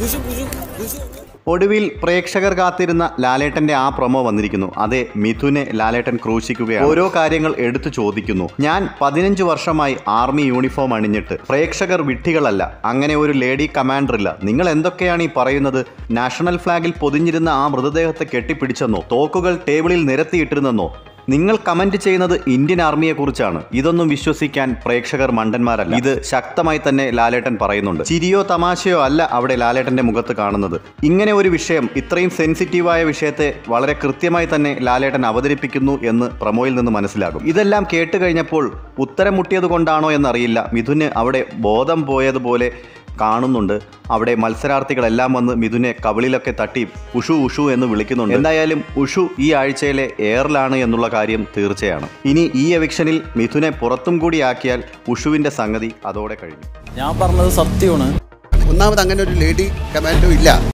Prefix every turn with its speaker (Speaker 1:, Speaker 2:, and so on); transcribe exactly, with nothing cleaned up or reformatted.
Speaker 1: ഒടുവിൽ പ്രേക്ഷകർ കാത്തിരുന്ന ലാലേട്ടന്റെ ആ പ്രൊമോ വന്നിരിക്കുന്നു. അതെ, മിഥുനെ ലാലേട്ടൻ ക്രൂശിക്കുകയാണ്. ഓരോ കാര്യങ്ങൾ എടുത്തു ചോദിക്കുന്നു. ഞാൻ പതിനഞ്ച് വർഷമായി ആർമി യൂണിഫോം അണിഞ്ഞിട്ട്. പ്രേക്ഷകർ വിഡ്ഢികളല്ല. അങ്ങനെ ഒരു ലേഡി കമാൻഡർ ഇല്ല. നിങ്ങൾ എന്തൊക്കെയാണ് ഈ പറയുന്നത്? നാഷണൽ ഫ്ലാഗിൽ പൊതിഞ്ഞിരുന്ന ആ മൃതദേഹത്തെ കെട്ടിപ്പിടിച്ചെന്നോ? തോക്കുകൾ ടേബിളിൽ നിരത്തിയിട്ടിരുന്നെന്നോ? നിങ്ങൾ കമന്റ് ചെയ്യുന്നത് ഇന്ത്യൻ ആർമിയെ കുറിച്ചാണ്. ഇതൊന്നും വിശ്വസിക്കാൻ പ്രേക്ഷകർ മണ്ടന്മാരല്ല. ഇത് ശക്തമായി തന്നെ ലാലേട്ടൻ പറയുന്നുണ്ട്. ചിരിയോ തമാശയോ അല്ല അവിടെ ലാലേട്ടന്റെ മുഖത്ത് കാണുന്നത്. ഇങ്ങനെ ഒരു വിഷയം, ഇത്രയും സെൻസിറ്റീവായ വിഷയത്തെ വളരെ കൃത്യമായി തന്നെ ലാലേട്ടൻ അവതരിപ്പിക്കുന്നു എന്ന് പ്രമോയിൽ നിന്ന് മനസ്സിലാകും. ഇതെല്ലാം കേട്ട് കഴിഞ്ഞപ്പോൾ ഉത്തരം മുട്ടിയത് കൊണ്ടാണോ എന്നറിയില്ല, മിഥുന് അവിടെ ബോധം പോയതുപോലെ കാണുന്നുണ്ട്. അവിടെ മത്സരാർത്ഥികളെല്ലാം വന്ന് മിഥുനെ കവിളിലൊക്കെ തട്ടി ഉഷു ഉഷു എന്ന് വിളിക്കുന്നുണ്ട്. എന്തായാലും ഉഷു ഈ ആഴ്ചയിലെ എയറിലാണ് എന്നുള്ള കാര്യം തീർച്ചയാണ്. ഇനി ഈ എവിക്ഷനിൽ മിഥുനെ പുറത്തും കൂടി ആക്കിയാൽ ഉഷുവിന്റെ സംഗതി അതോടെ കഴിഞ്ഞു.
Speaker 2: ഞാൻ പറഞ്ഞത് സത്യമാണ്.
Speaker 3: ഒന്നാമത് അങ്ങനെ ഒരു ലേഡി കമാൻഡോ ഇല്ല.